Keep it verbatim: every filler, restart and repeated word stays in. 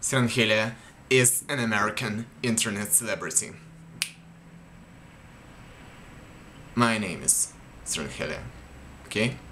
Seronhelia is an American internet celebrity. My name is Seronhelia, okay?